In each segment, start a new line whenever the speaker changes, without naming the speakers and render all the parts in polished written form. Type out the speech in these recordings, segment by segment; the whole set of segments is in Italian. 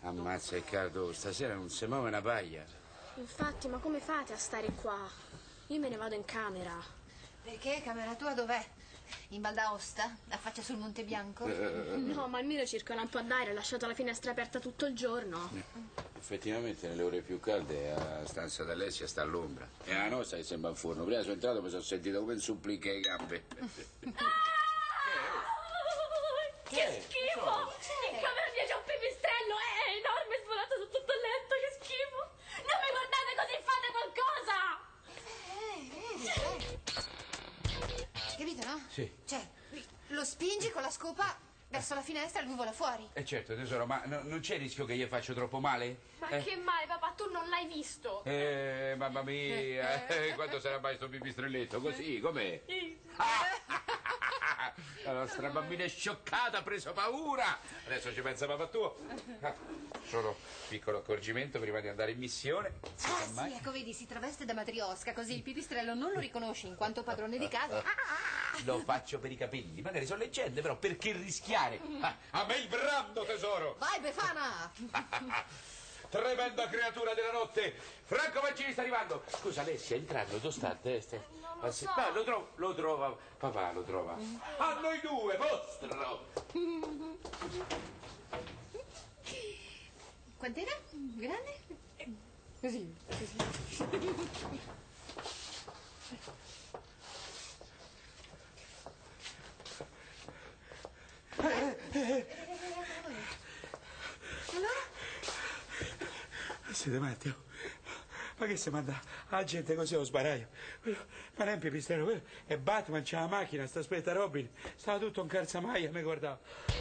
Ammazza, è caldo, stasera non si muove una paglia.
Infatti, ma come fate a stare qua? Io me ne vado in camera.
Perché? Camera tua dov'è? In Val d'Aosta? La faccia sul Monte Bianco?
No, ma almeno circola un po' d'aria, ho lasciato la finestra aperta tutto il giorno.
Effettivamente nelle ore più calde la stanza d'Alessia sta all'ombra. E la nostra che sembra un forno. Prima sono entrato e mi sono sentito come un supplica ai gambe.
Che schifo! In camera mia c'è un pipistrello, è enorme, svolato su tutto il letto, che schifo! Non mi guardate così, fate qualcosa!
Capito, no?
Sì.
Cioè, lo spingi con la scopa verso la finestra e lui vola fuori.
Certo, tesoro, ma non c'è il rischio che io faccio troppo male?
Ma che male, papà, tu non l'hai visto!
Mamma mia, quanto sarà mai sto pipistrelletto? Così, com'è? La nostra bambina è scioccata, ha preso paura. Adesso ci pensa papà tuo. Solo piccolo accorgimento prima di andare in missione.
Sì, ecco, vedi, si traveste da matriosca, così il pipistrello non lo riconosce in quanto padrone di casa.
Lo faccio per i capelli, magari sono leggende, però perché rischiare? A me il brando, tesoro!
Vai, Befana!
Tremenda creatura della notte! Franco Mancini sta arrivando! Scusa, Alessia, è entrato, dove sta il test?
Non lo so.
No, lo trova, papà lo trova. A noi due, mostralo!
Quant'era? Grande? Così. Allora?
Siete matti? Ma che si manda la gente così allo sbaraglio? Ma non è un pipistrello, quello è Batman, c'ha la macchina, sta aspetta Robin, stava tutto un calzamaglia, mi guardava.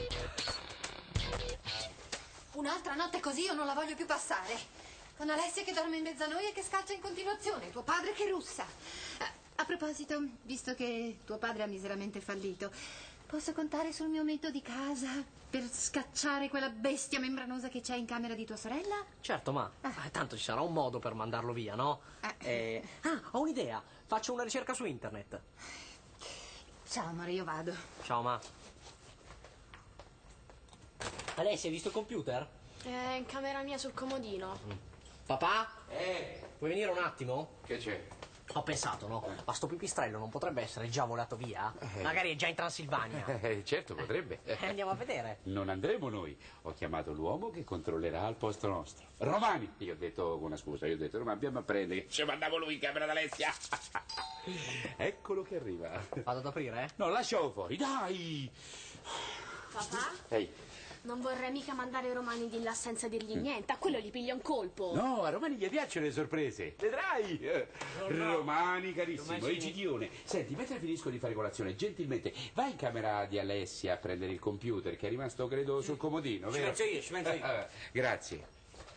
Un'altra notte così io non la voglio più passare. Con Alessia che dorme in mezzo a noi e che scaccia in continuazione, tuo padre che russa. A proposito, visto che tuo padre ha miseramente fallito, posso contare sul mio metodo di casa per scacciare quella bestia membranosa che c'è in camera di tua sorella?
Certo, ma tanto ci sarà un modo per mandarlo via, no? Ho un'idea. Faccio una ricerca su internet.
Ciao amore, io vado.
Ciao, ma. Alessia, hai visto il computer?
È in camera mia sul comodino.
Papà? Puoi venire un attimo?
Che c'è?
Ho pensato, no? Ma sto pipistrello non potrebbe essere già volato via? Magari è già in Transilvania.
Certo, potrebbe.
Andiamo a vedere.
Non andremo noi. Ho chiamato l'uomo che controllerà al posto nostro. Romani! Io ho detto, con una scusa, Romani, andiamo a prendere. Ci mandavo lui in camera d'Alessia. Eccolo che arriva.
Vado ad aprire?
No, lascialo fuori, dai!
Papà?
Ehi.
Non vorrei mica mandare i Romani di là senza dirgli niente, a quello gli piglia un colpo.
No, a Romani gli piacciono le sorprese. Vedrai. Romani, carissimo,
Romani.
Egidione. Senti, mentre finisco di fare colazione, gentilmente vai in camera di Alessia a prendere il computer che è rimasto, credo, sul comodino, vero?
Ci penso io.
Grazie.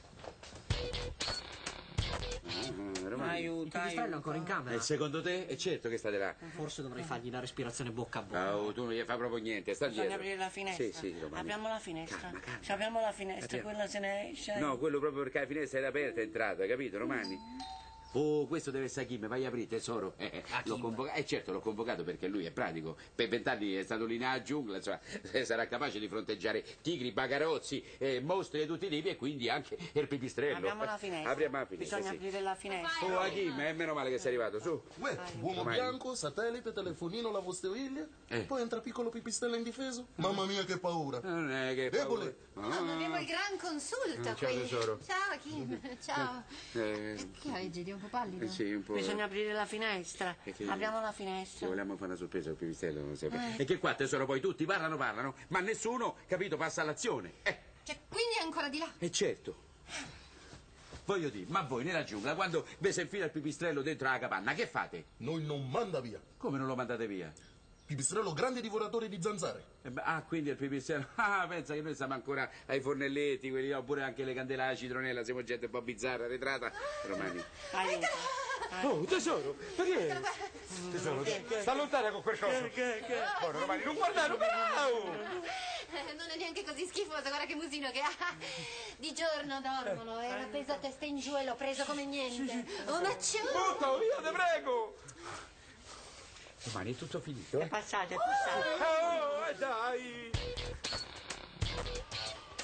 Romani.
Il pipistrello è ancora in camera.
E secondo te? È certo che state là.
Forse dovrei fargli la respirazione bocca a bocca.
Oh, tu non gli fai proprio niente, sta
Bisogna
dietro.
aprire la finestra.
Sì, Romani.
Apriamo la finestra.
Calma, calma.
Se apriamo la finestra,
Apriamo.
quella se ne esce.
No, quello proprio perché la finestra era aperta è entrato, hai capito, Romani? Oh, questo deve essere Kim, vai a aprire, tesoro. L'ho convocato, certo, l'ho convocato perché lui è pratico. Per 20 anni è stato lì nella giungla, insomma, sarà capace di fronteggiare tigri, bagarozzi, mostri di tutti i tipi e quindi anche il pipistrello.
Apriamo la finestra.
Apriamo la finestra,
Bisogna
sì.
aprire la finestra.
Oh, Kim, meno male che sei arrivato, su.
Uè, uomo
Romani.
bianco, satellite, telefonino, lavastoviglie. Poi entra piccolo pipistrello indifeso. Mamma mia, che paura.
Non è che
Debole.
Mamma, abbiamo il gran consulto
Ciao,
qui.
tesoro.
Ciao Kim, ciao. Che hai, Gedi, un po' pallido?
Sì, un po'.
Bisogna aprire la finestra.
Perché-
Apriamo la
Ci
finestra.
vogliamo fare una sorpresa al pipistrello, non sempre. E che qua, tesoro, poi tutti parlano, ma nessuno, capito, passa all'azione.
Cioè, quindi è ancora di là.
E certo. Voglio dire, ma voi nella giungla, quando vi si infila il pipistrello dentro la capanna, che fate?
Noi non manda via.
Come non lo mandate via?
Pipistrello grande divoratore di zanzare.
Quindi il pipistrello. Pensa che noi siamo ancora ai fornelletti, quelli là, oppure anche le candele alla citronella, siamo gente un po' bizzarra, arretrata. Romani.
Aiuto.
Oh, tesoro, perché? Tesoro, sta lontana con quel coso. Oh, Romani, non guardare,
Non è neanche così schifoso, guarda che musino che ha. Di giorno dormono, era appeso a testa in giù e l'ho preso come niente. Un accione.
Butta via, te prego! Romani, è tutto finito,
È passato, è passato.
Oh, dai!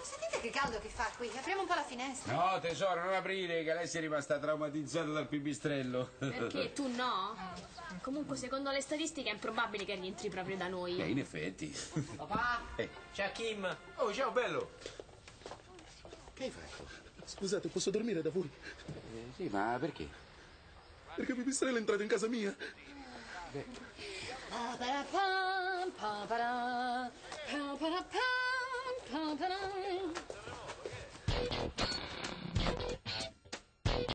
sentite che caldo che fa qui? Apriamo un po' la finestra.
No, tesoro, non aprire, che lei si è rimasta traumatizzata dal pipistrello.
Perché tu no? Comunque, secondo le statistiche è improbabile che rientri proprio da noi.
In effetti.
Papà, c'è Kim.
Oh, ciao, bello.
Che hai fatto?
Scusate, posso dormire da voi?
Sì, ma perché?
Perché Pipistrello è entrato in casa mia.
Pa-pa-ra-pam, pa-pa-ra, pa-pa-ra-pam, pa-pa-ra.